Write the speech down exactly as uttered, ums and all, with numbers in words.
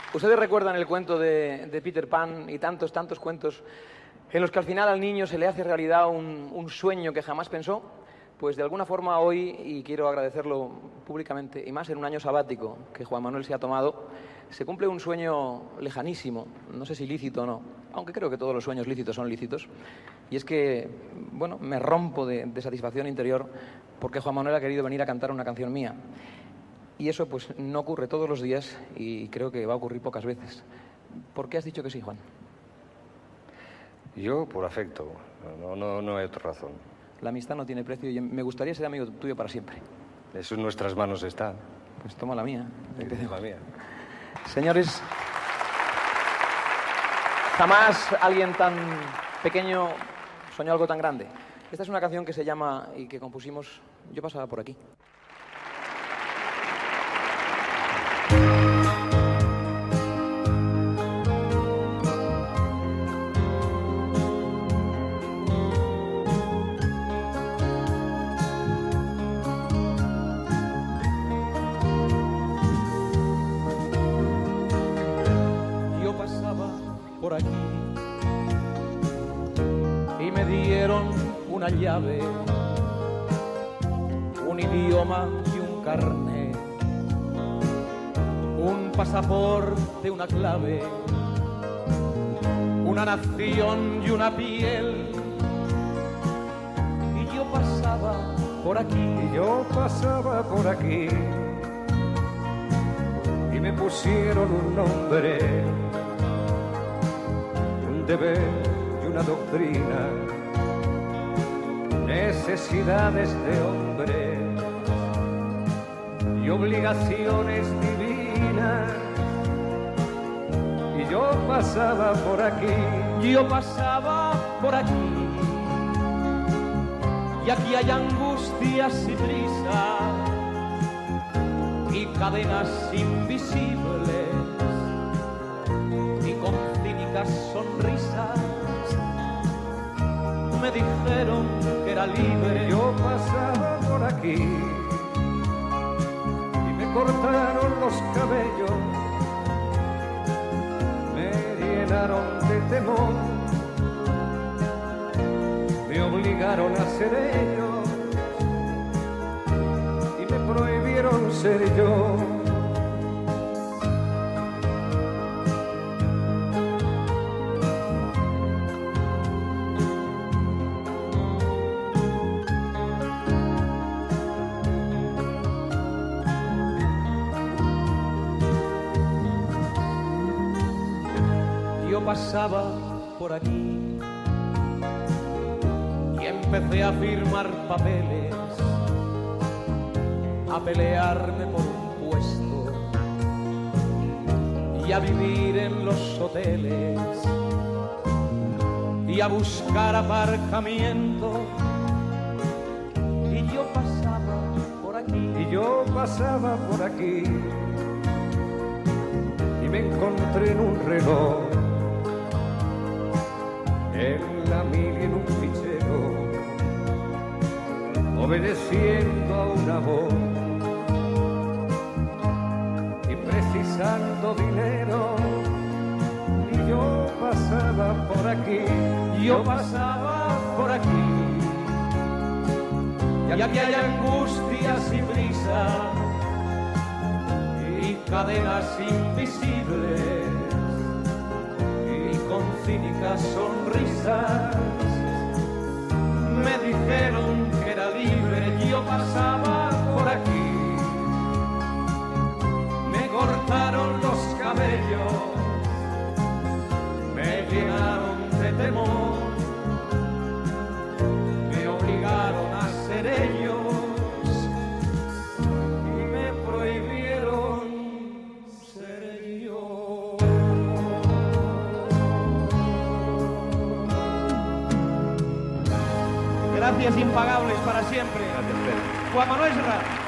Ustedes recuerdan el cuento de, de Peter Pan y tantos, tantos cuentos en los que al final al niño se le hace realidad un, un sueño que jamás pensó. Pues de alguna forma hoy, y quiero agradecerlo públicamente, y más en un año sabático que Juan Manuel se ha tomado, se cumple un sueño lejanísimo, no sé si lícito o no, aunque creo que todos los sueños lícitos son lícitos, y es que, bueno, me rompo de, de satisfacción interior porque Juan Manuel ha querido venir a cantar una canción mía. Y eso pues no ocurre todos los días y creo que va a ocurrir pocas veces. ¿Por qué has dicho que sí, Juan? Yo por afecto, no, no, no hay otra razón. La amistad no tiene precio y me gustaría ser amigo tuyo para siempre. Eso en nuestras manos está. Pues toma la mía. Es la mía. Señores, jamás alguien tan pequeño soñó algo tan grande. Esta es una canción que se llama y que compusimos Yo pasaba por aquí. Por aquí y me dieron una llave, un idioma y un carnet, un pasaporte, una clave, una nación y una piel. Y yo pasaba por aquí, y yo pasaba por aquí y me pusieron un nombre, deber y una doctrina, necesidades de hombre y obligaciones divinas. Y yo pasaba por aquí, yo pasaba por aquí, y aquí hay angustias y prisas y cadenas invisibles y con cínicas sonrisas. Me dijeron que era libre. Yo pasaba por aquí y me cortaron los cabellos, me llenaron de temor, me obligaron a ser ellos y me prohibieron ser yo. Yo pasaba por aquí y empecé a firmar papeles, a pelearme por un puesto y a vivir en los hoteles y a buscar aparcamiento. Y yo pasaba por aquí, y yo pasaba por aquí y me encontré en un reloj, en la mil y en un fichero, obedeciendo a una voz y precisando dinero. Y yo pasaba por aquí, yo pasaba por aquí, y aquí hay angustias y prisas y cadenas invisibles y con cínicas sonrisas. Me dijeron que era libre. Yo pasaba por aquí, me cortaron los cabellos, me llenaron de temor, me obligaron a ser ellos y me prohibieron ser yo. Gracias impagables para siempre. Gracias, Pedro. Juan Manuel Serrat.